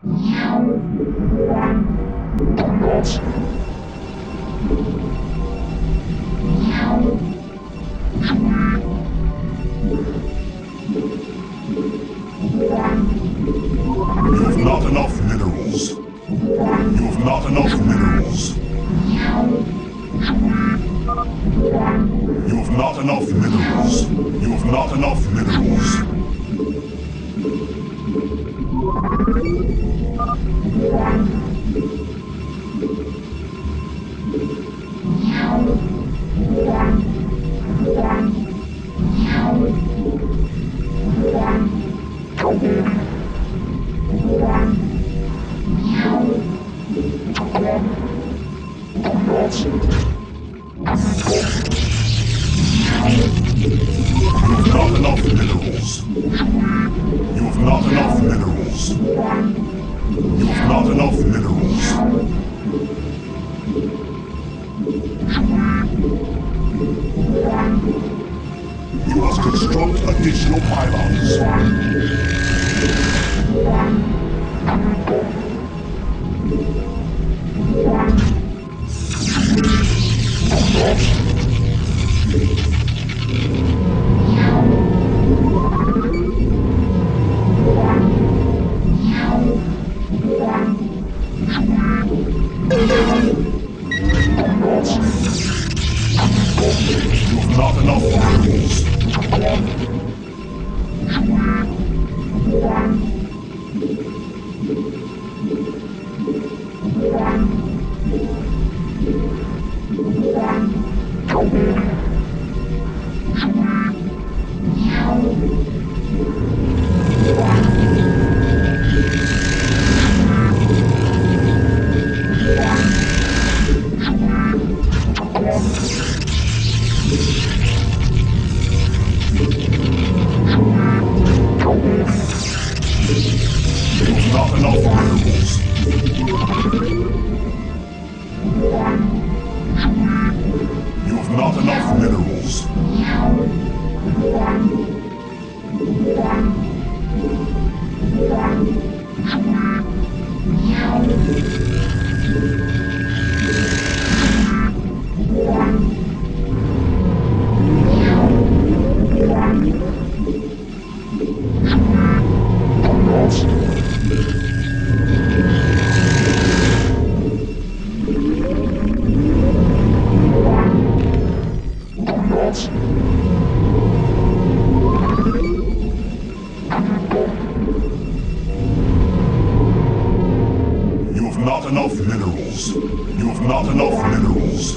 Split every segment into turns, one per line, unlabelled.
You've not enough minerals. You've not enough minerals. You've not enough minerals. You've not enough minerals. You've not enough minerals. You've not enough minerals. You've not enough minerals. You must construct additional pylons. You've not enough minerals. You've not enough minerals. You've not enough minerals. You've not enough minerals. You've not enough minerals.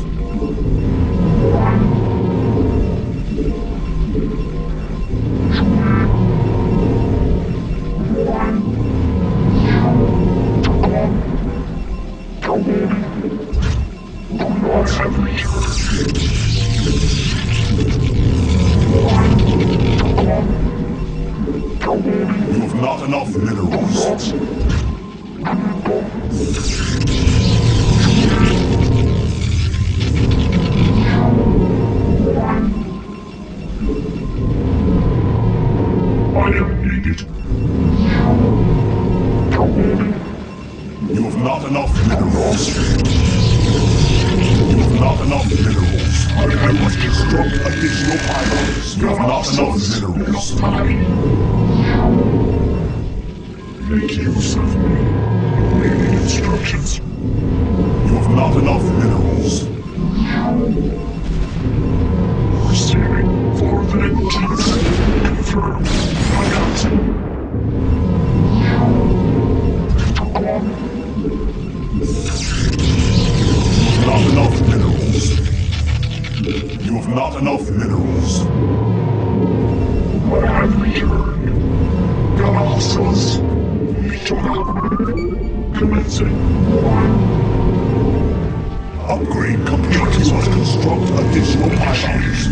You've not enough minerals. Item needed. You've not enough minerals. You've not enough minerals. I must construct additional pylons. You've not enough minerals. Make use of me. Obey the instructions. You've not enough minerals. Receiving for the 19th. Confirmed. You've not enough minerals. You've not enough minerals. I have returned. Galactus. Commencing. Upgrade complete. You must construct additional pylons.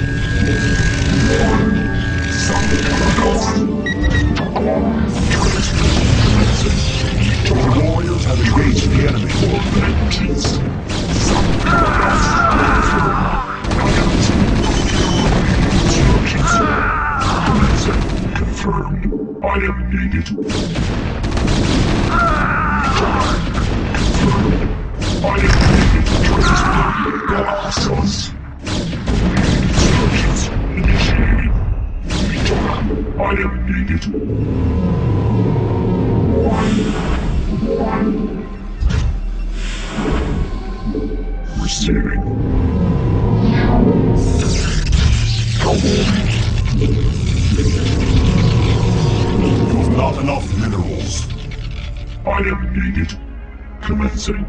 The warriors have engaged the enemy. Confirmed. Item needed. Not enough minerals.
I am needed. Commencing.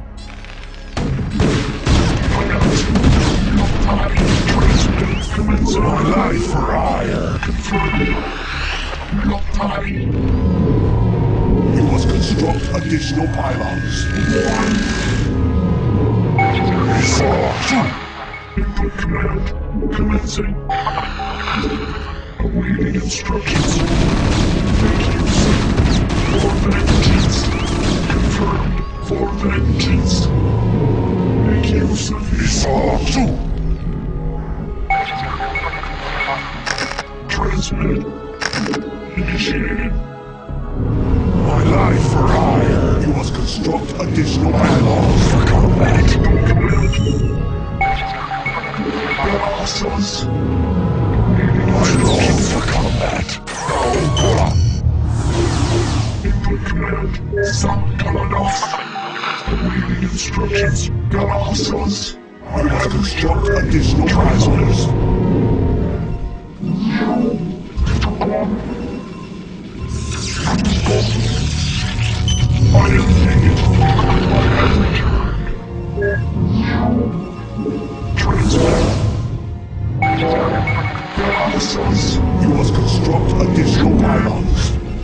Commencing.
My life for hire.
Confirmed.
You must construct additional pylons.
Input command. Commencing. Awaiting instructions. Make use. For vengeance. Confirmed. For vengeance. Make use of
Isatsu.
Transmit. Initiated.
My life for hire. You must construct additional pylons for combat.
Command. Bosses.
My love for combat.
Input command. Sakalanos. Awaiting instructions. Galossos.
You must construct additional pylons.
I am needed. I have returned. Transmit. Galossos.
You must construct additional pylons.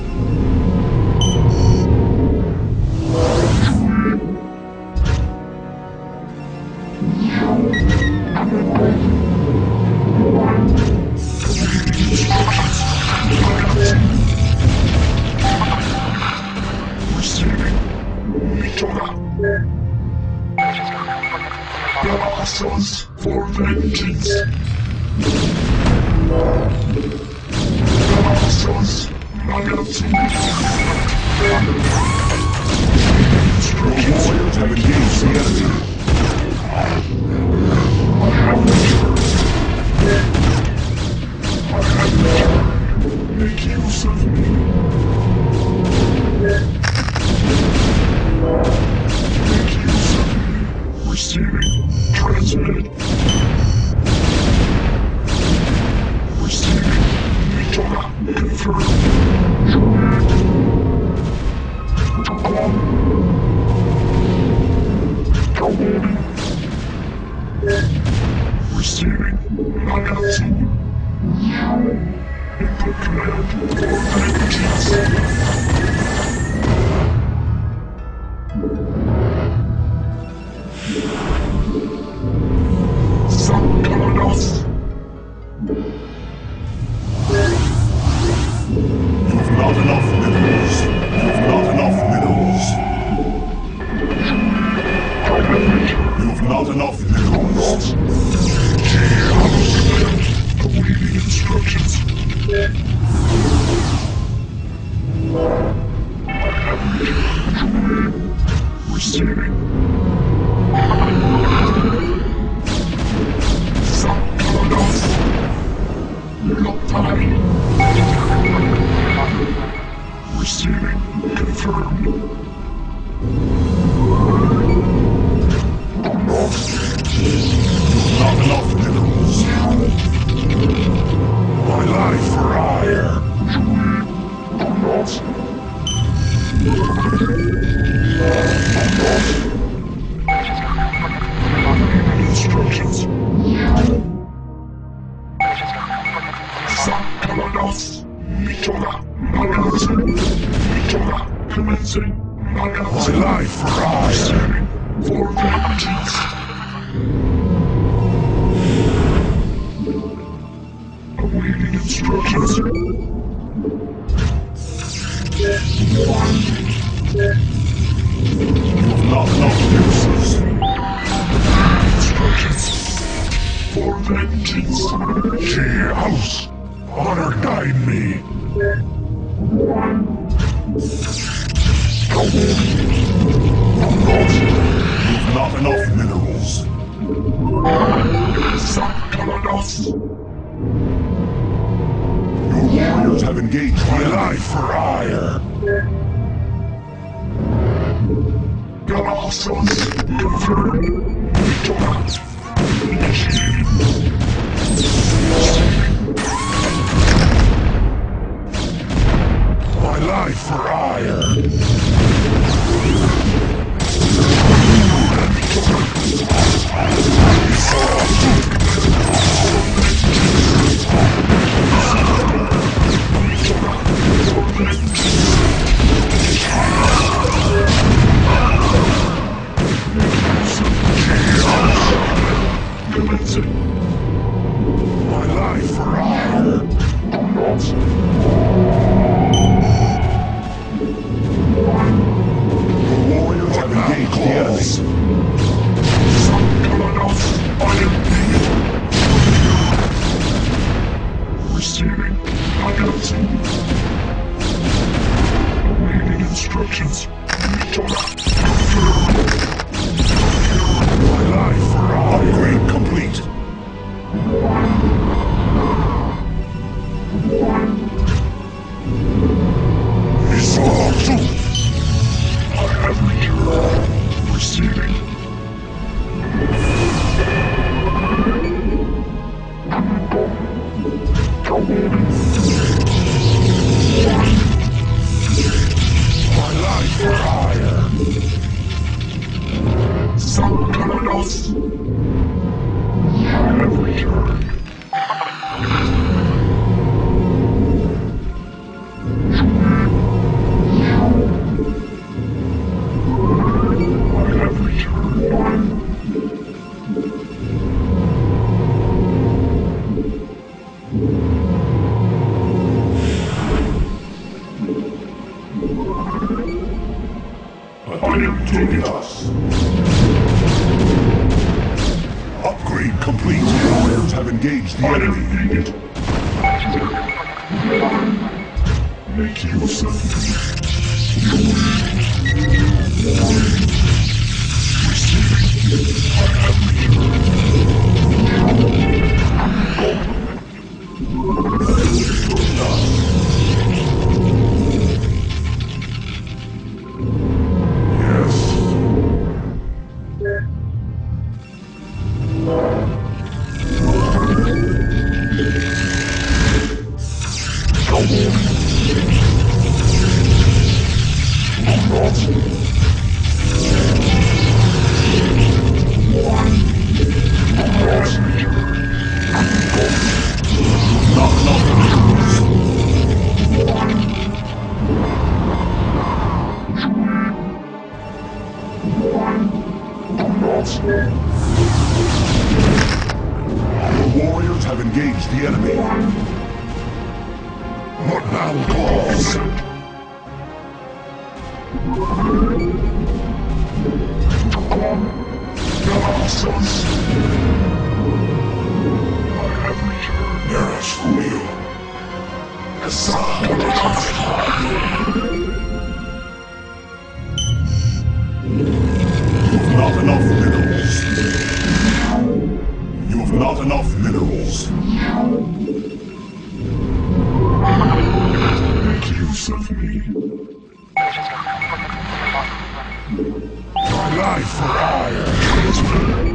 Receiving. Mitora. Galossos for vengeance. Galossos. Nagatsu. Instructions.
Warriors have engaged the enemy.
I have returned. Make use of me. Make use of me. Receiving. Transmitted. Receiving. Mitora. Confirmed. Receiving. Nagatsu. Input command. For vengeance. Sakalanos.
You have not enough minerals. You have not enough minerals.
I have returned.
You have not enough minerals.
Awaiting instructions. I have returned. Receiving. Sakalanos. Lotai. Receiving. Confirmed.
Not enough minerals. My life for hire.
Instructions. Sakalanos. Mitora. Nagatsu. Mitora. Commencing. Nagatsu.
My life for hire.
For vengeance. Awaiting instructions.
Not enough minerals.
Instructions. For vengeance.
She house. Honor guide me.
Go
You've not enough minerals.
Sankalados.
Your warriors have engaged the enemy.
Life for hire. Galactus. Confirm. Victor. My life for hire. My life for hire.
Your warriors have engaged the enemy.
Receiving items. Awaiting instructions.
My life for upgrade complete.
I have returned. Receiving. My life for hire. Sankalados. I have returned. I have returned.
Item taken us. Upgrade complete. Warriors have engaged the enemy.
Needed. Make use of receiving. I have returned.
The warriors have engaged the enemy.
What now calls? Galactus. I have returned.
Nearest wheel. You've not enough minerals. You've not enough minerals.
Make use of me. My life for hire.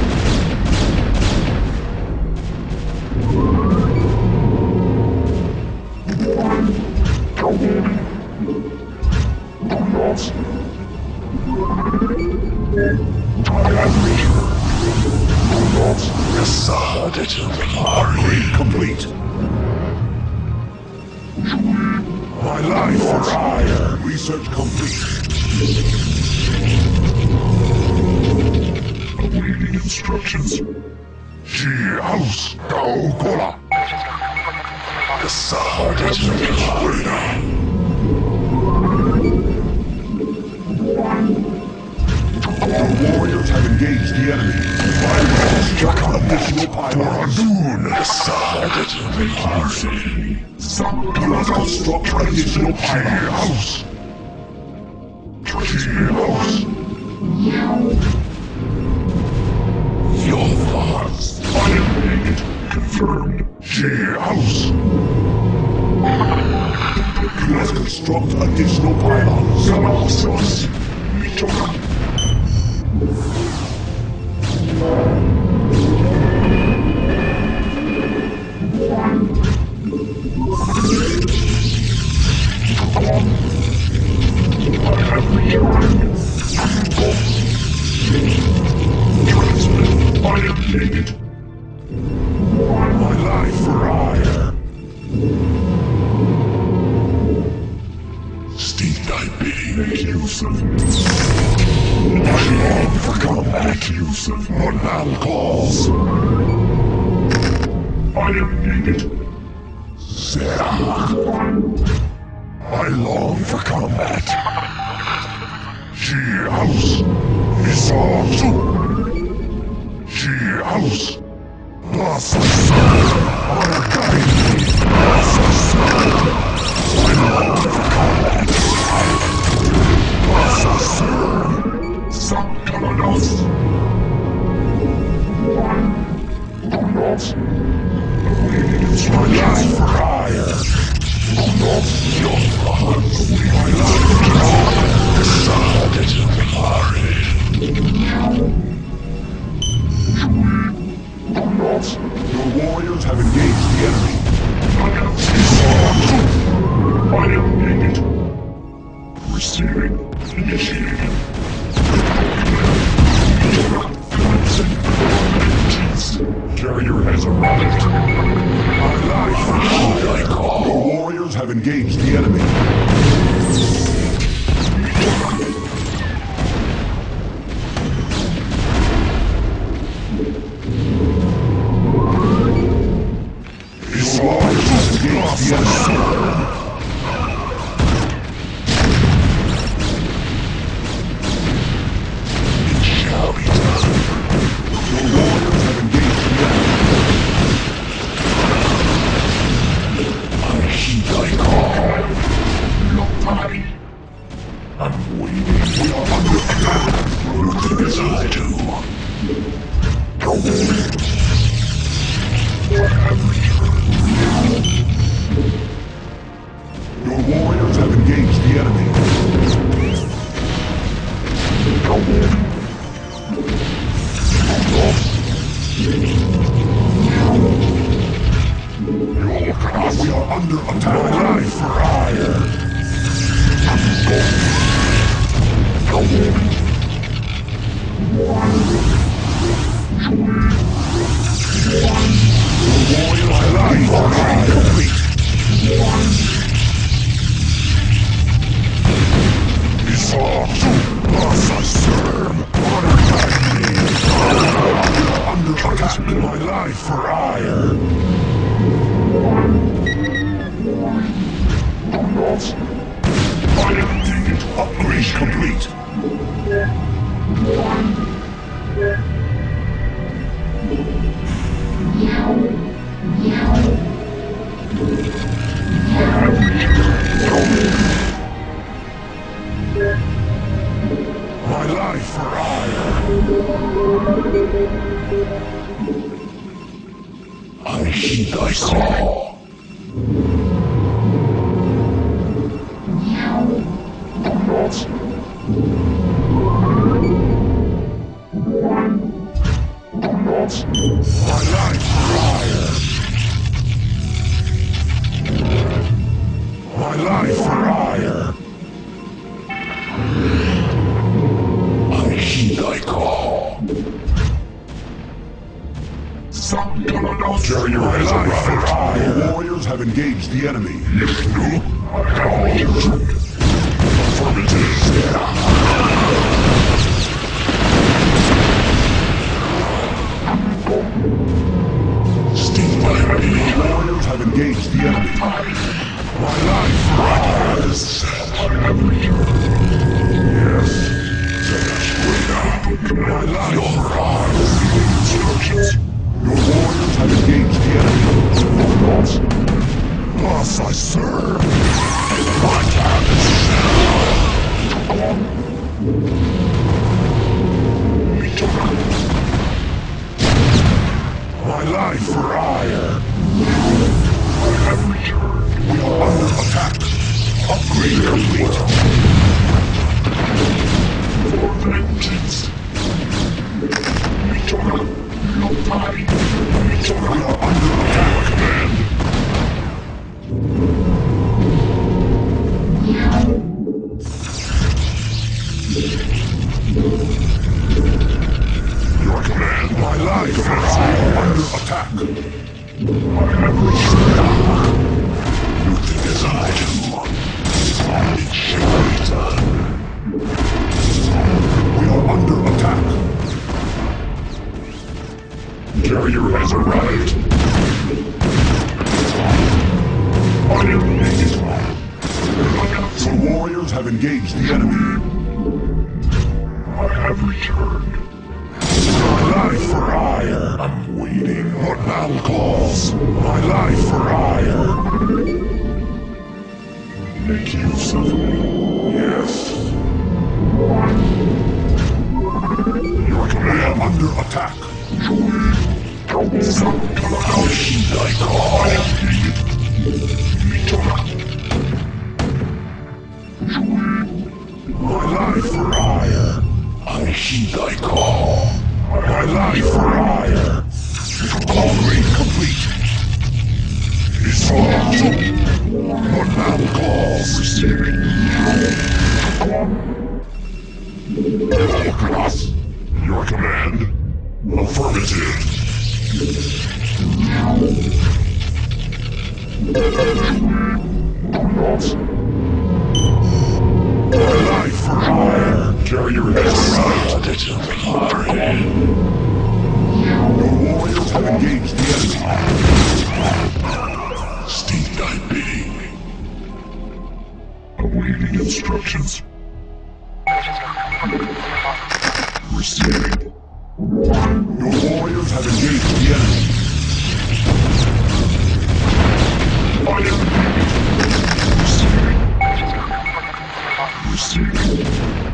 I have returned.
Upgrade complete.
My life for hire.
Research complete.
Awaiting instructions. She house Gaokola.
The warriors have engaged the enemy. Struck additional pylons. Struck additional pylons.
house. Your thoughts. I am naked. Confirmed. House.
You must construct additional pylons.
Colossus. I have returned. I am naked. My life for hire. Steed thy bidding, make use of me. I long for combat, make use of what battle calls. I am naked. Sarah. I long for combat. House is all too. House. Thus I serve. Honor guide me. Thus I serve. I long for combat. Thus I serve. Some Kalanos. It's my life for hire. Not your thoughts. My life for hire. Decided to hurry.
Your warriors have engaged the enemy.
I am naked. Receiving. Initiating. Carrier has arrived. My life is I call.
Your warriors have engaged the enemy. Your warriors have engaged the enemy. We are under attack. My life for hire. My life for hire. Complete. Thus I serve. Honor guide me. Under attack. My life for hire. I am needed. Upgrade complete. My life for hire. I heed thy call. My life for hire. My life for hire. I heed thy call. Carrier has arrived. Your warriors have engaged the enemy. Affirmative. Warriors have engaged the enemy. My life rise. I have returned. Yes. My life rise. Instructions. Your warriors have engaged the enemy. Thus I serve. My Upgrade complete.
For vengeance. Mitora, Lopari, Mitora.
We are under attack, command. Your command, my life defenses are under attack.
I have returned.
You think as I do. It shall be done. We are under attack. Carrier has arrived.
I am needed.
The warriors have engaged the enemy.
I have returned.
My life for hire. I'm waiting. What battle calls? My life for hire. Make use of me. Yes. Your command. We are under attack. How should I call?
I am needed. Mitora.
My life for hire. I heed thy call. My life for hire. Upgrade complete. It's all to what battle calls. Receiving. Cross. Your command. Affirmative. My life for hire. Carrier has arrived. Your warriors have engaged the enemy. Steed thy bidding. Awaiting instructions. Receiving. Your warriors have engaged the enemy.
I am needed. Receiving.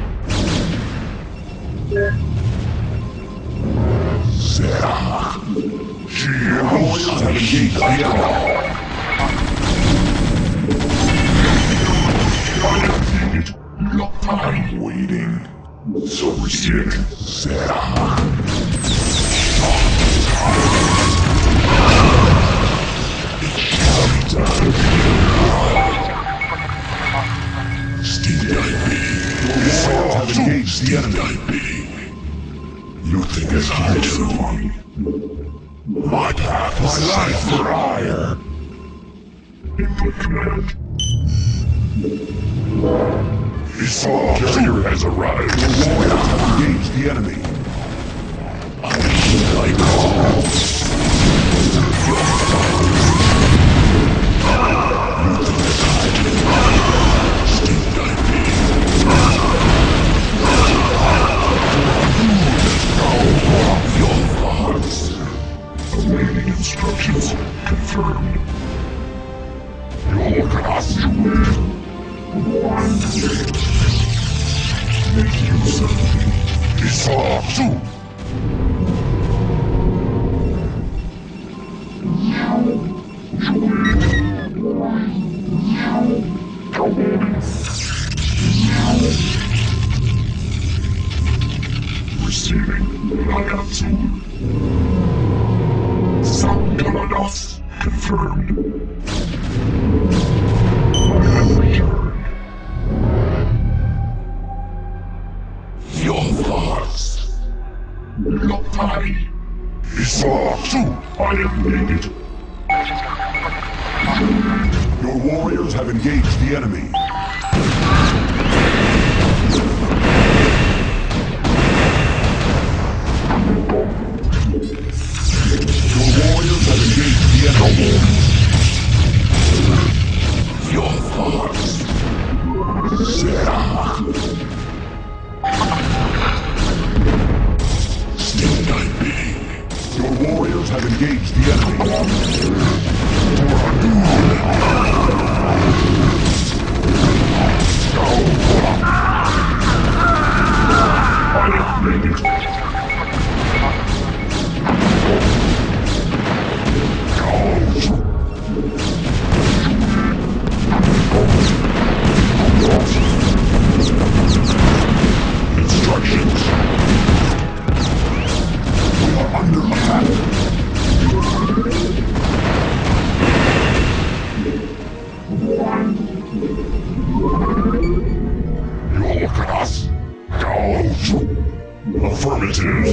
Zerach. Your warriors have engaged the enemy.
I am needed. Lopari.
I'm waiting. So receiving. Zerach. It shall be done. Steed thy bidding. Your warriors have engaged the enemy. You think as I do. My path, my life for hire.
Input command.
Esau carrier has arrived. Your warriors have engaged the enemy. I heed thy call. You think as I do. Steed thy bidding. Your thoughts.
Awaiting instructions. Confirmed.
Your costume.
Make use of me.
Esau too.
Receiving. Nagatsu. Sankaladas. Confirmed. I have returned.
Your thoughts.
Lopari.
Esau too.
I am needed.
Your warriors have engaged the enemy. Your warriors have engaged the enemy. Your thoughts. Zerach. Steed thy bidding. Your warriors have engaged the enemy.
I am needed.
Affirmative.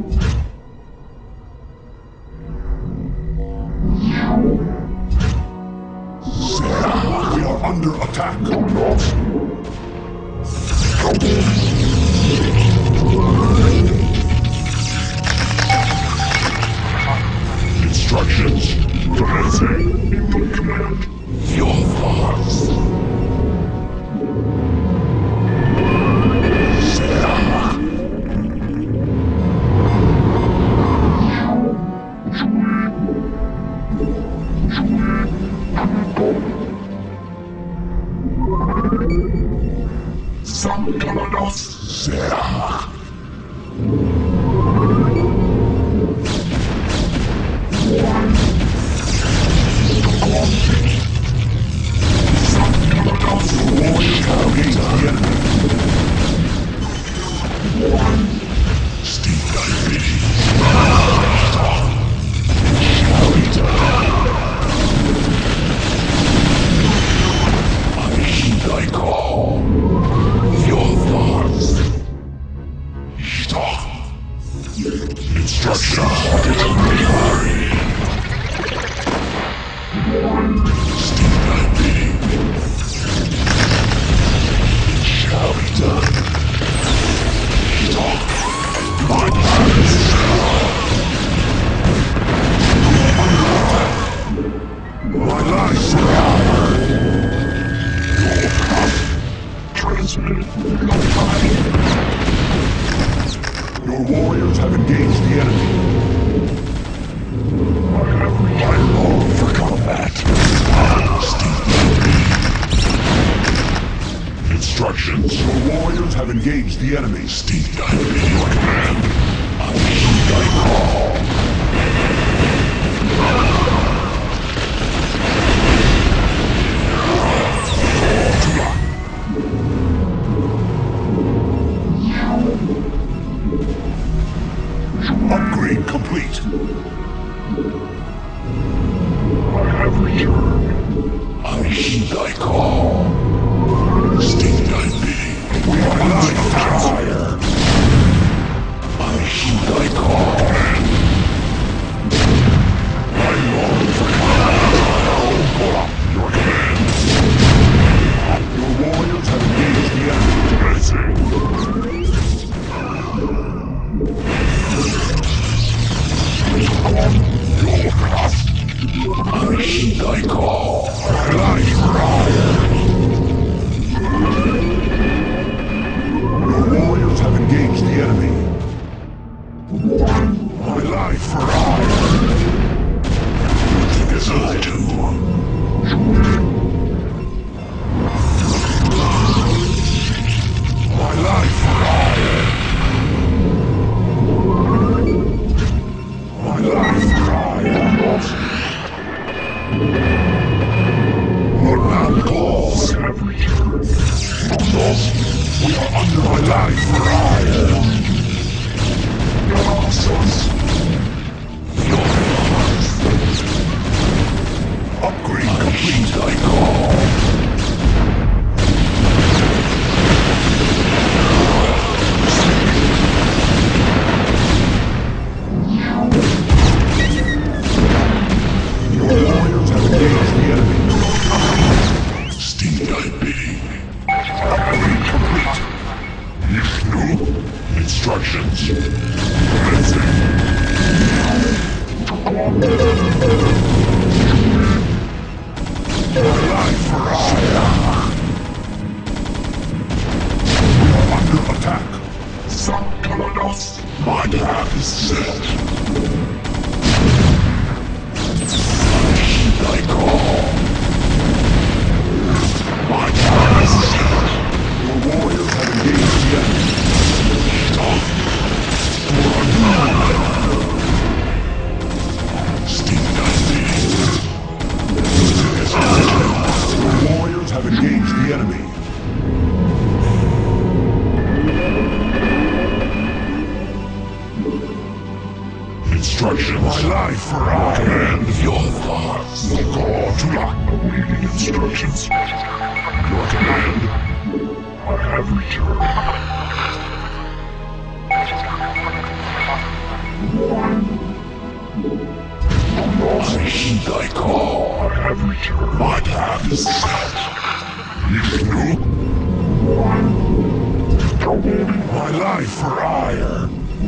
We are under attack. Instructions. Commencing. Input command. Your thoughts. Sarah. Your warriors have engaged the enemy. I long for combat. Instructions. Your warriors have engaged the enemy. Stevie, I obey your command. I heed thy call. Upgrade complete. I have returned. I heed thy call. State thy bidding. We are not fire. I heed thy call. I long for combat. Your command. Your warriors have engaged the enemy. I heed thy call. Light fire. Your warriors have engaged the enemy. My life for hire. As I do. My life for hire. My life for hire. Our man calls. We are under my life for hire. Upgrade complete. I call. Your warriors have engaged the enemy. Steve, thy bidding. Upgrade complete. Vishnu. Instructions. My life for hire. We are under attack. Sankalados. My path is set. I heed thy call. My path is set. Your warriors have engaged the enemy. Your warriors have engaged the enemy. Instructions. My life for our command. Your thoughts. The call to lock. Awaiting instructions. Your command. I have returned. I heed thy call. I have returned. My path is set. My life for hire.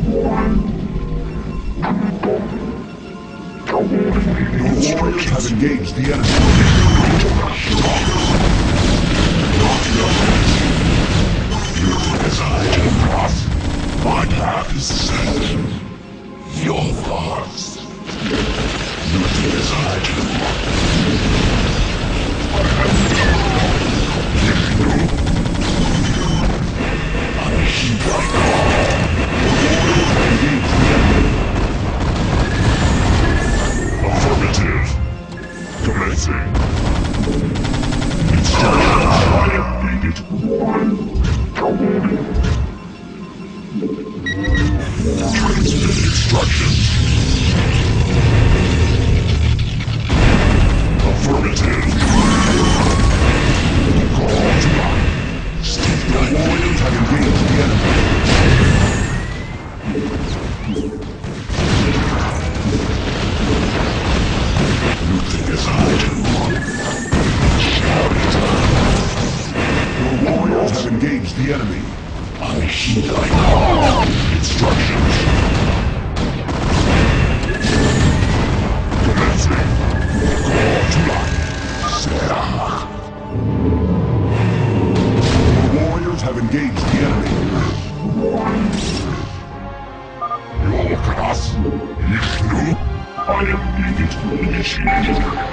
Your warriors have engaged the enemy. As I am cross, my path is set. Your thoughts. Nothing as I do. I heed thy call. Engage the enemy. Affirmative. Commencing. Instructions. I am needed. Transmit instructions. Affirmative. Call to mind. The warriors have engaged the enemy. You think as I do. Shout it. Your warriors have engaged the enemy. I heed thy call. Instructions. Commencing. Call to life. Sarah. Your warriors have engaged the enemy. Your class. Ishnu. I am needed. Initiated.